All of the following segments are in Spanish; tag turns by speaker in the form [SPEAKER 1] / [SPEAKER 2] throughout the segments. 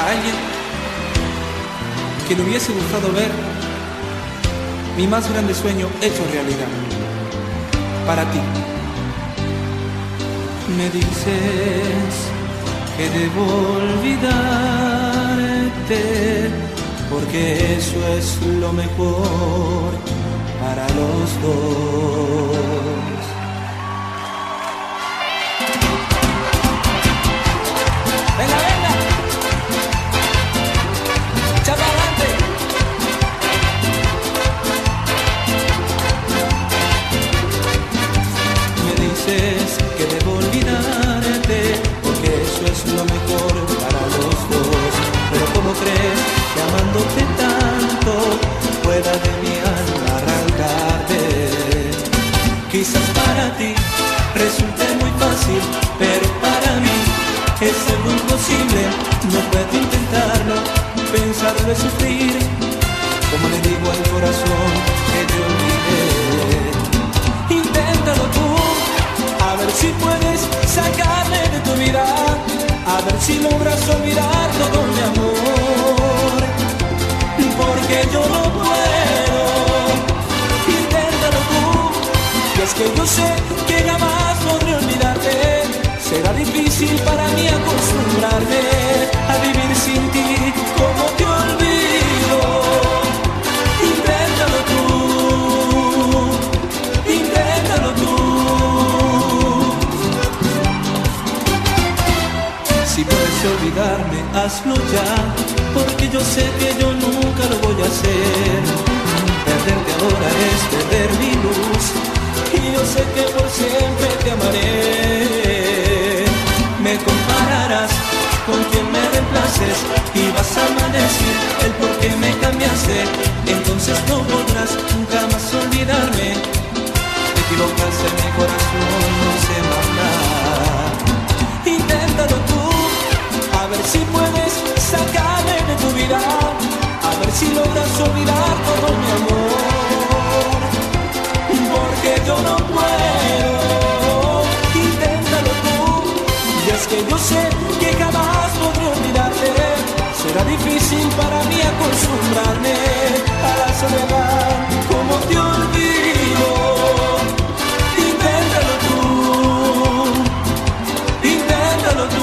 [SPEAKER 1] alguien que le hubiese gustado ver mi más grande sueño hecho realidad. Para ti.
[SPEAKER 2] Me dices que debo olvidarte, porque eso es lo mejor para los dos.
[SPEAKER 1] Venga, venga, echa para adelante.
[SPEAKER 2] Me dices que debo olvidarte, porque eso es lo mejor para los dos. Pero ¿cómo crees que amándote tanto pueda de mi alma arrancarte? Quizás para ti resulte muy fácil, pero para mí es algo imposible. No puedo intentarlo, pensarlo es sufrir. Como le digo al corazón que te olvidé.
[SPEAKER 1] Inténtalo tú, a ver si puedes sacarme de tu vida, a ver si logras olvidar todo mi amor, porque yo no puedo. Inténtalo tú, y es que yo sé que jamás podré olvidarte. Será difícil para mí acostumbrarme a vivir sin ti como te olvido. Inténtalo tú, inténtalo tú.
[SPEAKER 2] Si puedes olvidarme, hazlo ya, porque yo sé que yo nunca lo voy a hacer. Perderte ahora es perder mi luz, y yo sé que por siempre te amaré. Me compararás con quien me reemplaces y vas a maldecir el por qué me cambiaste. Entonces no podrás nunca más olvidarme. Te equivocaste, mi corazón no sé más nada.
[SPEAKER 1] Inténtalo tú, a ver si puedes sacarme de tu vida, a ver si logras olvidar todo mi amor, porque yo no puedo. Inténtalo tú, y es que yo sé que jamás podré olvidarte. Será difícil para mí acostumbrarme a la soledad como te olvido. Inténtalo tú, inténtalo tú.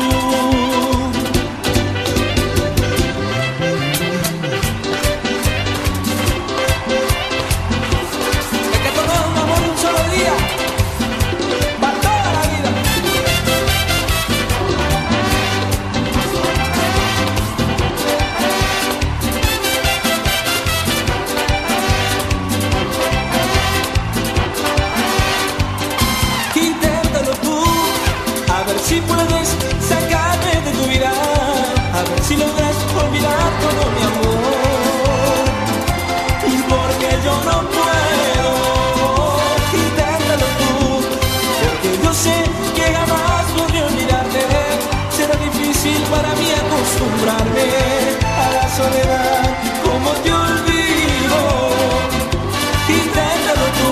[SPEAKER 1] Es que todo es un amor de un solo día, para toda la vida. Inténtalo tú, a ver si puedes sacarme de tu vida, a ver si logras olvidar todo mi amor, porque yo no puedo. Inténtalo tú, porque yo sé que jamás podré olvidarte. Será difícil para mí acostumbrarme a la soledad como te olvido. Inténtalo tú,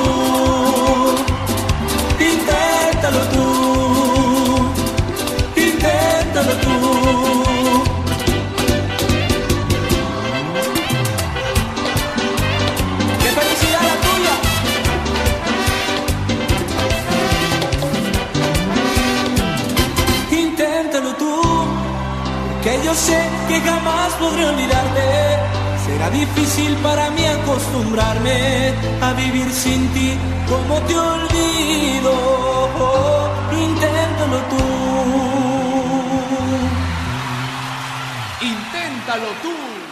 [SPEAKER 1] inténtalo tú, inténtalo tú. ¡Qué felicidad la tuya! Inténtalo tú, que yo sé que jamás podré olvidarte. Será difícil para mí acostumbrarme a vivir sin ti como te olvido. Inténtalo tú.
[SPEAKER 3] Inténtalo tú.